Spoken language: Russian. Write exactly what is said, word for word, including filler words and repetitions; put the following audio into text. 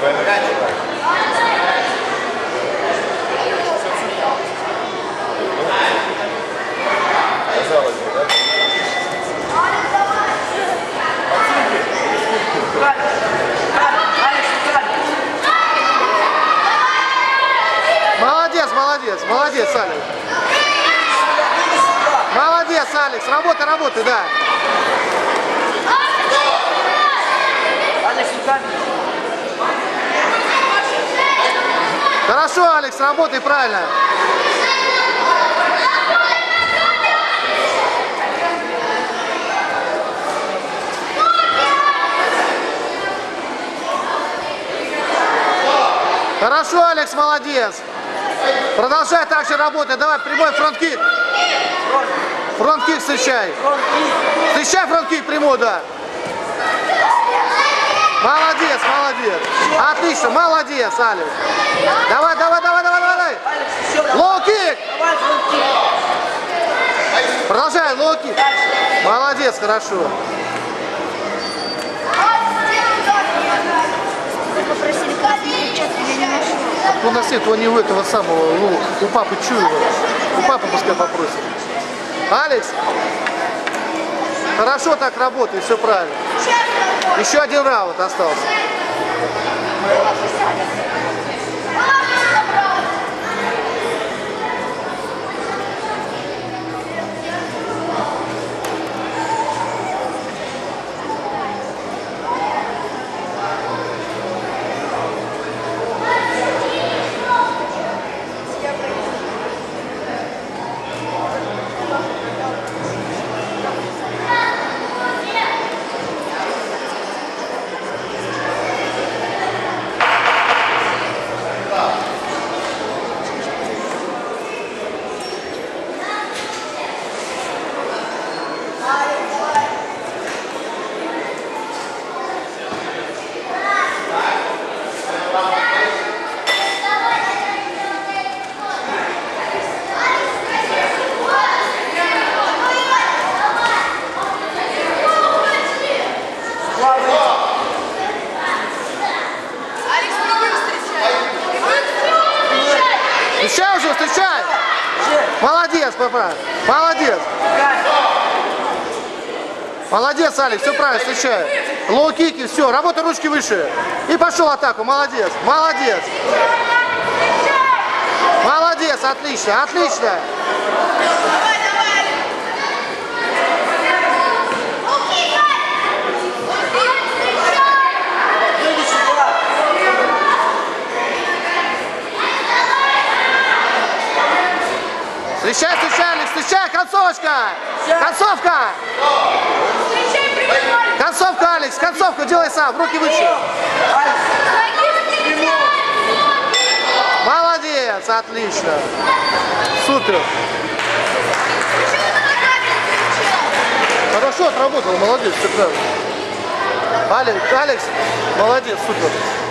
Молодец, молодец, молодец, Алекс. Молодец, Алекс. Работай, работай, да. Хорошо, Алекс, работай правильно. Хорошо, Алекс, молодец. Продолжай так же работать. Давай, прямой фронт-кик. Фронт-кик встречай. Встречай фронт-кик прямой, да. Молодец, молодец. Отлично, молодец, Алекс. Давай, давай, давай, давай, давай. Лоу-кик. Продолжай, лоу-кик. Молодец, хорошо. У нас нет, его не у этого самого, ну, у папы чую. У папы пускай попросит. Алекс, хорошо так работает, все правильно. Еще один раунд остался. Встречай уже, встречай! Молодец, папа! Молодец! Молодец, Алекс, все правильно, встречай. Лоу-кики, все, работай ручки выше. И пошел атаку, молодец, молодец. Молодец, отлично, отлично. Встречай, встречай, Алекс, встречай, концовочка! Концовка! Концовка, Алекс, концовку делай сам, руки выше. Молодец, отлично. Супер. Хорошо отработал, молодец, все правильно. Алекс, Алекс, молодец, супер.